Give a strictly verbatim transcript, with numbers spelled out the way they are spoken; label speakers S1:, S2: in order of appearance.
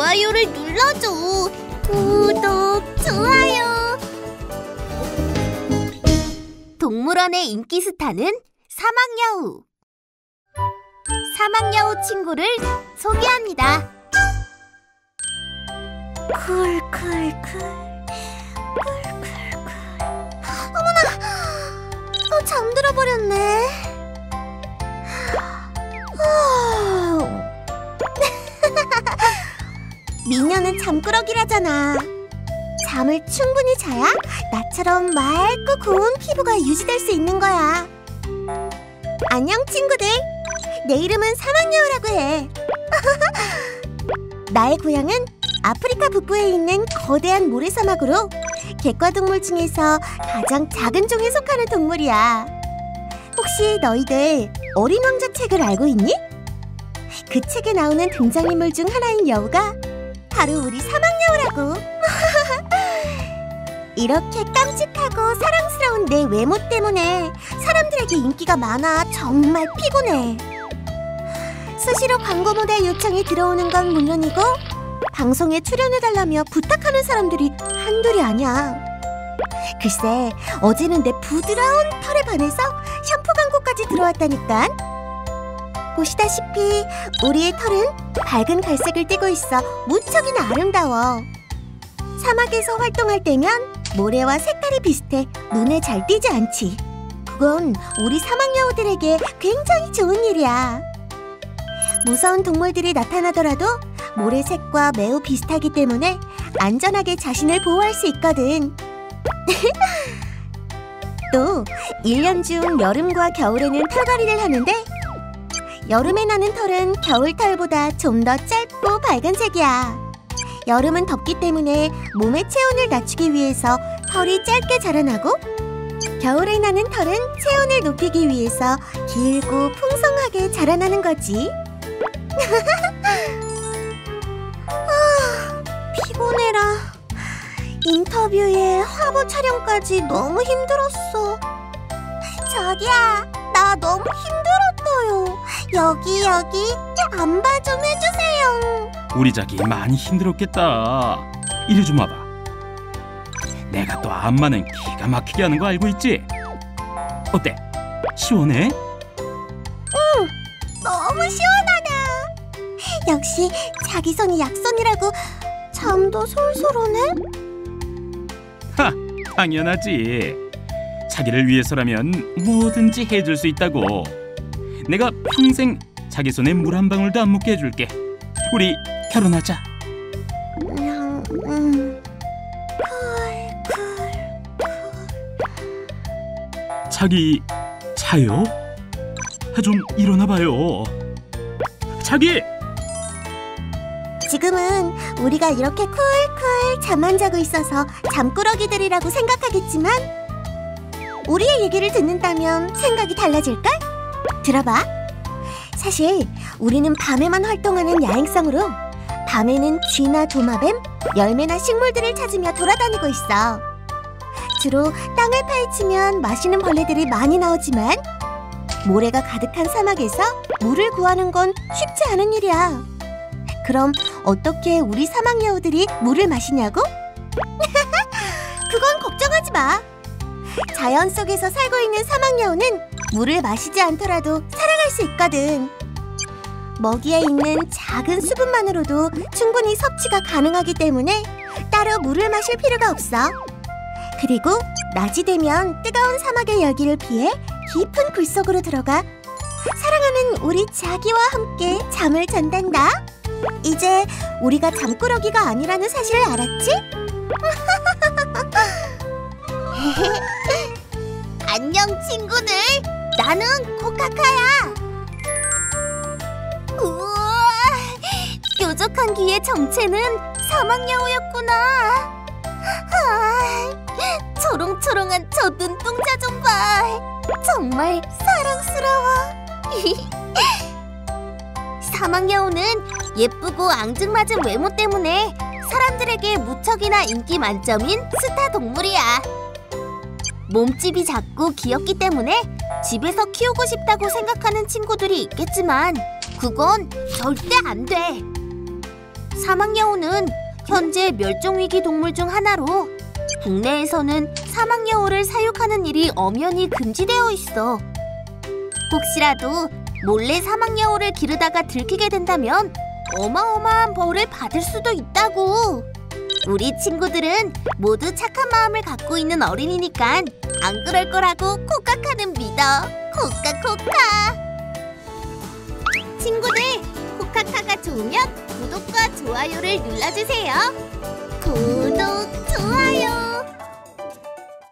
S1: 좋아요를 눌러줘. 구독, 좋아요. 동물원의 인기 스타는 사막여우. 사막여우 친구를 소개합니다. 쿨쿨쿨, 쿨쿨쿨. 어머나, 또 잠들어 버렸네. 미녀는 잠꾸러기라잖아. 잠을 충분히 자야 나처럼 맑고 고운 피부가 유지될 수 있는 거야. 안녕 친구들, 내 이름은 사막여우라고 해. 나의 고향은 아프리카 북부에 있는 거대한 모래사막으로 객과동물 중에서 가장 작은 종에 속하는 동물이야. 혹시 너희들 어린 왕자 책을 알고 있니? 그 책에 나오는 등장인물 중 하나인 여우가 바로 우리 사막여우라고. 이렇게 깜찍하고 사랑스러운 내 외모 때문에 사람들에게 인기가 많아 정말 피곤해. 수시로 광고 모델 요청이 들어오는 건 물론이고 방송에 출연해달라며 부탁하는 사람들이 한둘이 아니야. 글쎄, 어제는 내 부드러운 털에 반해서 샴푸 광고까지 들어왔다니까. 보시다시피 우리의 털은 밝은 갈색을 띠고 있어 무척이나 아름다워. 사막에서 활동할 때면 모래와 색깔이 비슷해 눈에 잘 띄지 않지. 그건 우리 사막여우들에게 굉장히 좋은 일이야. 무서운 동물들이 나타나더라도 모래색과 매우 비슷하기 때문에 안전하게 자신을 보호할 수 있거든. 또 일 년 중 여름과 겨울에는 털갈이를 하는데 여름에 나는 털은 겨울 털보다 좀 더 짧고 밝은 색이야. 여름은 덥기 때문에 몸의 체온을 낮추기 위해서 털이 짧게 자라나고, 겨울에 나는 털은 체온을 높이기 위해서 길고 풍성하게 자라나는 거지. 아, 피곤해라. 인터뷰에 화보 촬영까지 너무 힘들었어. 저기야, 나 너무 힘들었어요. 여기 여기 안마 좀 해주세요.
S2: 우리 자기 많이 힘들었겠다. 이리 좀 와봐. 내가 또 안마는 기가 막히게 하는 거 알고 있지? 어때? 시원해?
S1: 응, 너무 시원하다. 역시 자기 손이 약손이라고 잠도 솔솔 오네?
S2: 하, 당연하지. 자기를 위해서라면 뭐든지 해줄 수 있다고. 내가 평생 자기 손에 물 한 방울도 안 묻게 해줄게. 우리 결혼하자.
S1: 음, 음. 쿨, 쿨, 쿨.
S2: 자기 자요? 좀 일어나봐요. 자기!
S1: 지금은 우리가 이렇게 쿨쿨 잠만 자고 있어서 잠꾸러기들이라고 생각하겠지만 우리의 얘기를 듣는다면 생각이 달라질걸? 들어봐. 사실 우리는 밤에만 활동하는 야행성으로 밤에는 쥐나 도마뱀, 열매나 식물들을 찾으며 돌아다니고 있어. 주로 땅을 파헤치면 맛있는 벌레들이 많이 나오지만 모래가 가득한 사막에서 물을 구하는 건 쉽지 않은 일이야. 그럼 어떻게 우리 사막여우들이 물을 마시냐고? 그건 걱정하지 마. 자연 속에서 살고 있는 사막여우는 물을 마시지 않더라도 살아갈 수 있거든. 먹이에 있는 작은 수분만으로도 충분히 섭취가 가능하기 때문에 따로 물을 마실 필요가 없어. 그리고 낮이 되면 뜨거운 사막의 열기를 피해 깊은 굴 속으로 들어가 사랑하는 우리 자기와 함께 잠을 잔단다. 이제 우리가 잠꾸러기가 아니라는 사실을 알았지? 안녕 친구들, 나는 코카카야. 우와, 뾰족한 귀의 정체는 사막여우였구나. 아, 초롱초롱한 저 눈동자 좀 봐. 정말 사랑스러워. 사막여우는 예쁘고 앙증맞은 외모 때문에 사람들에게 무척이나 인기 만점인 스타 동물이야. 몸집이 작고 귀엽기 때문에 집에서 키우고 싶다고 생각하는 친구들이 있겠지만 그건 절대 안 돼. 사막여우는 현재 멸종위기 동물 중 하나로 국내에서는 사막여우를 사육하는 일이 엄연히 금지되어 있어. 혹시라도 몰래 사막여우를 기르다가 들키게 된다면 어마어마한 벌을 받을 수도 있다고. 우리 친구들은 모두 착한 마음을 갖고 있는 어린이니까 안 그럴 거라고 코카카는 믿어. 코카코카. 친구들, 코카카가 좋으면 구독과 좋아요를 눌러주세요. 구독!